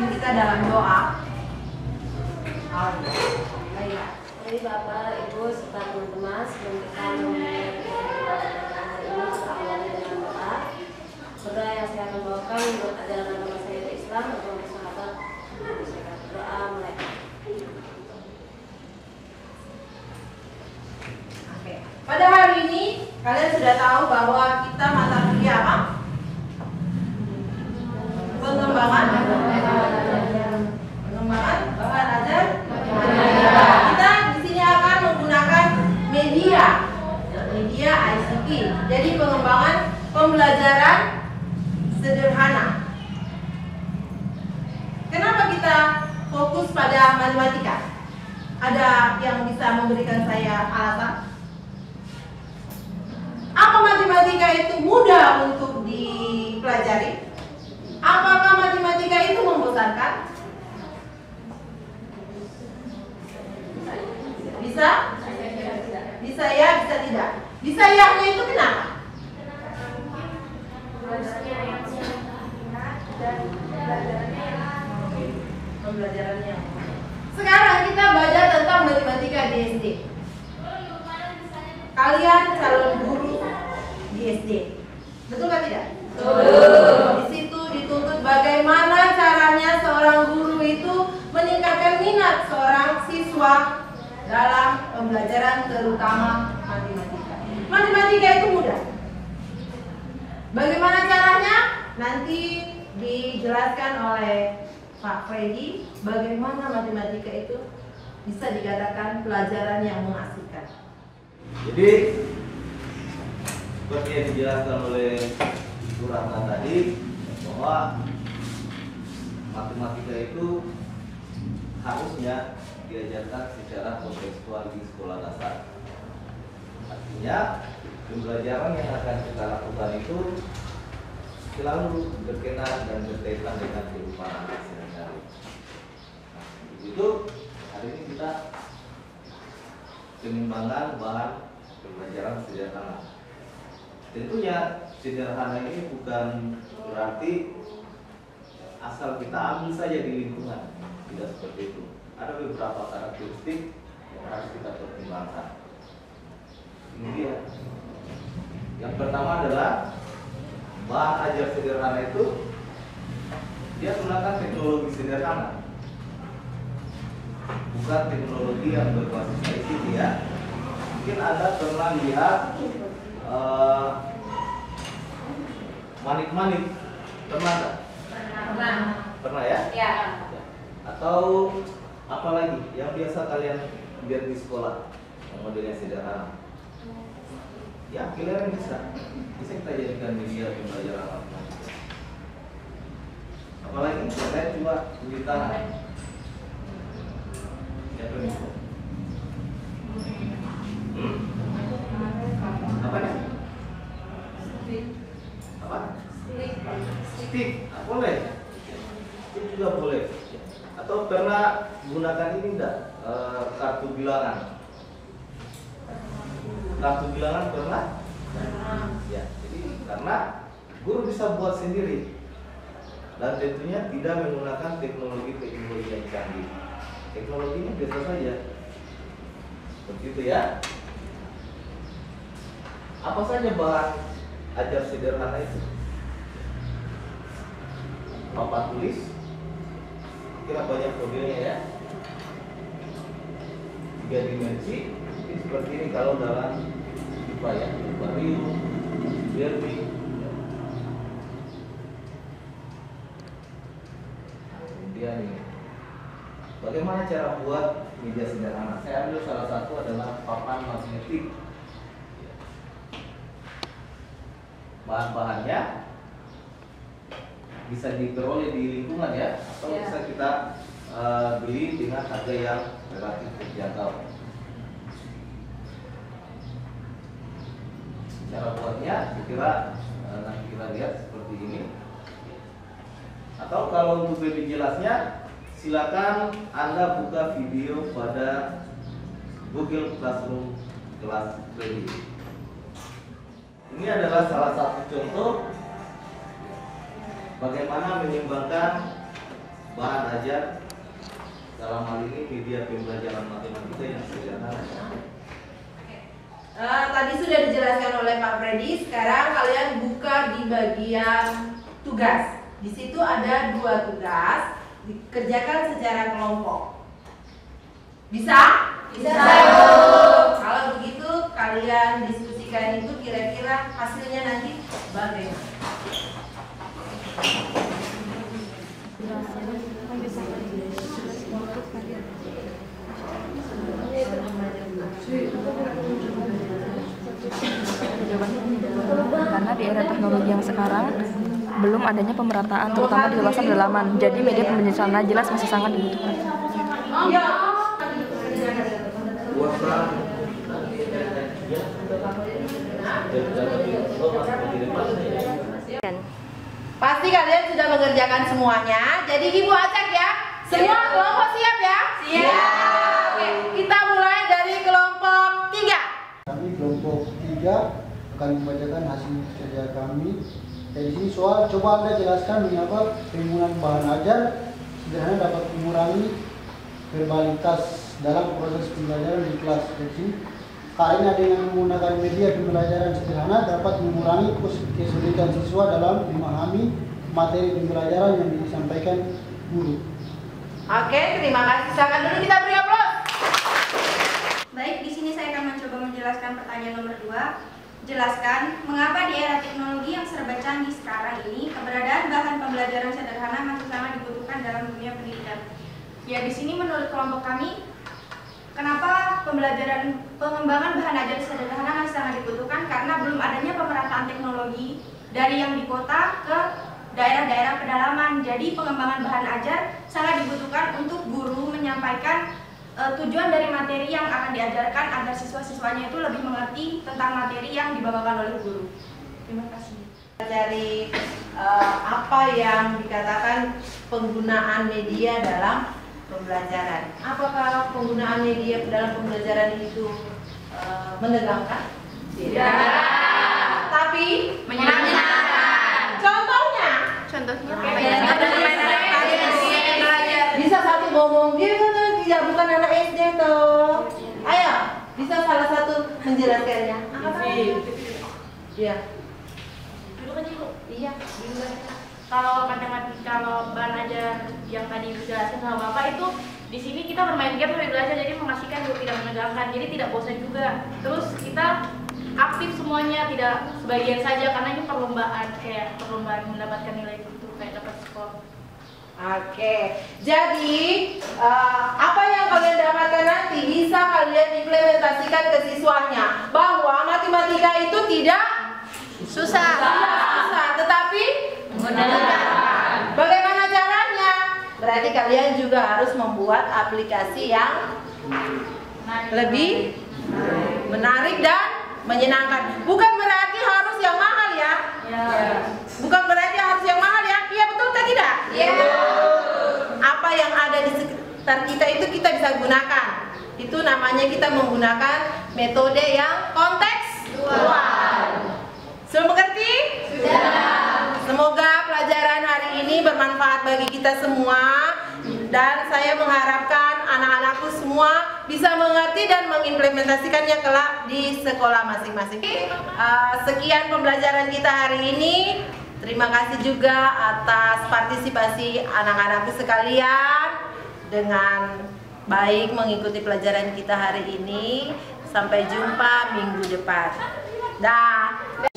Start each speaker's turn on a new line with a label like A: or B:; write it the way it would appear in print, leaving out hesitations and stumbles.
A: memimpin kita dalam doa.
B: Jadi Bapak, Ibu, serta teman-teman, sebelum kita memulai hari ini, kita awali dengan doa. Berdoa yang saya akan bawakan menurut ajaran agama saya yaitu Islam atau persahabatan. Doa mulai.
A: Oke. Pada hari ini kalian sudah tahu bahwa kita mata kuliah apa? Pengembangan bahan ajar. Kita di sini akan menggunakan media ICT. Jadi pengembangan pembelajaran sederhana. Kenapa kita fokus pada matematika? Ada yang bisa memberikan saya alasan? Apa matematika itu mudah untuk dipelajari? Apakah matematika itu membosankan? Bisa? Bisa ya, bisa tidak. Bisa ya-nya itu kenapa? Pembelajarannya. Sekarang kita belajar tentang matematika di SD. Kalian calon guru di SD, betul kan tidak? Betul. Di situ dituntut bagaimana caranya seorang guru itu meningkatkan minat seorang siswa dalam pembelajaran terutama matematika. Matematika itu mudah. Bagaimana caranya? Nanti dijelaskan oleh Pak Freddy bagaimana matematika itu bisa dikatakan pelajaran yang mengasihkan.
C: Jadi seperti yang dijelaskan oleh Ibu Ratna tadi, bahwa matematika itu harusnya diajarkan secara kontekstual di sekolah dasar. Artinya pembelajaran yang akan kita lakukan itu selalu berkenan dan berkaitan dengan kehidupan anak sehari-hari. Nah, itu hari ini kita pengembangan bahan pembelajaran sederhana. Tentunya sederhana ini bukan berarti asal kita ambil saja di lingkungan, tidak seperti itu. Ada beberapa karakteristik yang harus kita pertimbangkan. Ini dia. Yang pertama adalah bahan ajar sederhana itu dia gunakan teknologi sederhana, bukan teknologi yang berbasis ICT ya. Mungkin Anda pernah lihat manik-manik, pernah tak? Pernah ya?
A: Ya.
C: Atau apa lagi yang biasa kalian lihat di sekolah yang modelnya sederhana? Ya, kalian bisa kita jadikan media pembelajaran matematika. Apalagi saya coba tulis tangan. Siapa nih? Apa nih? Apa? Stick. Ah, boleh. Stick juga boleh. Atau pernah gunakan ini enggak? Kartu bilangan. Kartu bilangan pernah? Ya, jadi karena guru bisa buat sendiri dan tentunya tidak menggunakan teknologi yang canggih. Teknologinya biasa saja. Seperti itu ya. Apa saja bahan ajar sederhana itu? Papan tulis, kira banyak modelnya ya. 3 dimensi, ini seperti ini kalau dalam IPA ya, Vario, Derby. Kemudian ini, bagaimana cara buat media sederhana? Saya ambil salah satu adalah papan magnetik. Bahan-bahannya bisa diperoleh di lingkungan ya, atau bisa kita beli dengan harga yang relatif terjangkau. Cara buatnya kira nanti kita lihat seperti ini. Atau kalau untuk lebih jelasnya, silakan Anda buka video pada Google Classroom kelas Freddy. Ini adalah salah satu contoh bagaimana menyumbangkan bahan ajar dalam hal ini media pembelajaran matematika yang sederhana.
A: Tadi sudah dijelaskan oleh Pak Freddy. Sekarang kalian buka di bagian tugas. Di situ ada 2 tugas, dikerjakan secara kelompok. Bisa? Bisa. Kalau begitu kalian diskusikan itu kira-kira hasilnya nanti bagaimana?
D: Karena di era teknologi yang sekarang belum adanya pemerataan terutama di luasan pedalaman, jadi media pembelajaran jelas masih sangat dibutuhkan.
A: Pasti kalian sudah mengerjakan semuanya. Jadi Ibu acak ya. Semua kelompok siap ya? Siap. Oke, kita mulai dari kelompok 3.
E: Kami kelompok 3 akan membacakan hasil kerja kami. Dari sini soal, coba Anda jelaskan mengapa penggunaan bahan ajar sederhana dapat mengurangi verbalitas dalam proses pembelajaran di kelas. Dari sini, karena dengan menggunakan media pembelajaran sederhana dapat mengurangi kesulitan siswa dalam memahami materi pembelajaran yang disampaikan guru.
A: Oke, terima kasih. Silakan dulu kita beri aplaus.
F: Baik, di sini saya akan mencoba menjelaskan pertanyaan nomor 2. Jelaskan mengapa di era teknologi yang serba canggih sekarang ini keberadaan bahan pembelajaran sederhana masih sangat dibutuhkan dalam dunia pendidikan. Ya, di sini menurut kelompok kami, kenapa pengembangan bahan ajar sederhana masih sangat dibutuhkan karena belum adanya pemerataan teknologi dari yang di kota ke daerah-daerah pedalaman. Jadi pengembangan bahan ajar sangat dibutuhkan untuk guru menyampaikan tujuan dari materi yang akan diajarkan agar siswa-siswanya itu lebih mengerti tentang materi yang dibawakan oleh guru. Terima kasih.
A: Dari apa yang dikatakan penggunaan media dalam pembelajaran. Apakah penggunaan media dalam pembelajaran itu menegangkan? Tidak. Tapi menyenangkan. Contohnya? Bisa satu ngomong dia tidak bukan anak SD toh. Ayo, bisa salah satu menjelaskannya. Iya. Iya.
G: Kalau bahan ajar yang tadi dijelaskan sama Bapak itu di sini kita bermain game sambil belajar, jadi mengasihkan juga tidak menegangkan, jadi tidak bosan juga. Terus kita aktif semuanya, tidak sebagian saja karena ini perlombaan mendapatkan nilai itu kayak dapat skor.
A: Oke, jadi apa yang kalian dapatkan nanti bisa kalian implementasikan ke siswanya bahwa matematika itu tidak susah, tetapi menyenangkan. Bagaimana caranya? Berarti kalian juga harus membuat aplikasi yang lebih menarik dan menyenangkan. Bukan berarti harus yang mahal ya. Bukan berarti harus yang mahal ya. Iya betul atau tidak? Iya. Apa yang ada di sekitar kita itu kita bisa gunakan. Itu namanya kita menggunakan metode yang kontekstual. Sudah mengerti? Sudah. Semoga pelajaran hari ini bermanfaat bagi kita semua. Dan saya mengharapkan anak-anakku semua bisa mengerti dan mengimplementasikannya kelak di sekolah masing-masing. Sekian pembelajaran kita hari ini. Terima kasih juga atas partisipasi anak-anakku sekalian dengan baik mengikuti pelajaran kita hari ini. Sampai jumpa minggu depan. Dah.